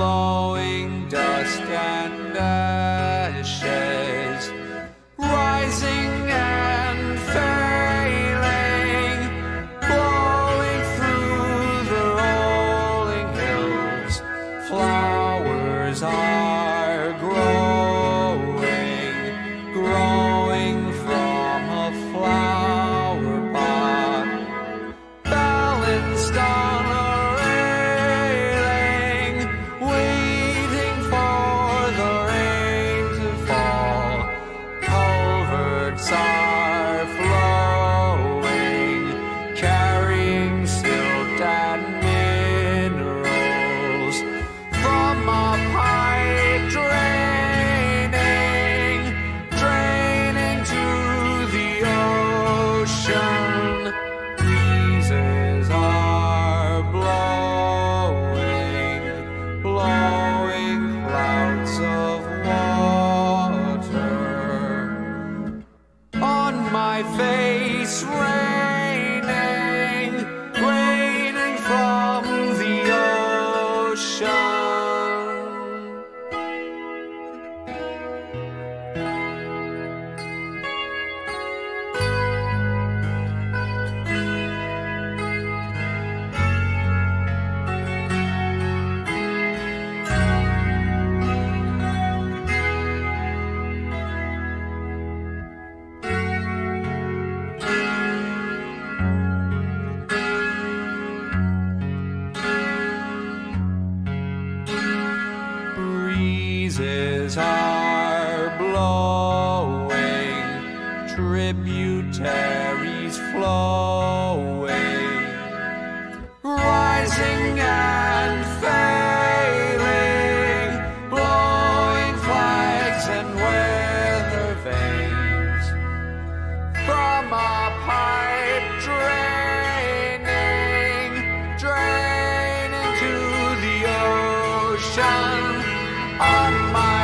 blowing dust and ashes, rising and failing, blowing through the rolling hills. Flowers are growing from a flower pot, balanced on a railing, waiting for the rain to fall. Culverts are flowing, carrying silt and minerals from a pipe draining to the ocean. Breezes are blowing clouds of water on my face, raining from the ocean. Breezes are blowing, tributaries flowing, rising and failing, blowing flags and weather vanes from a pipe draining to the ocean. On my